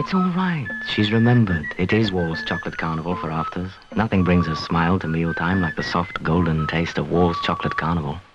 It's all right. She's remembered. It is Wall's Chocolate Carnival for afters. Nothing brings a smile to mealtime like the soft golden taste of Wall's Chocolate Carnival.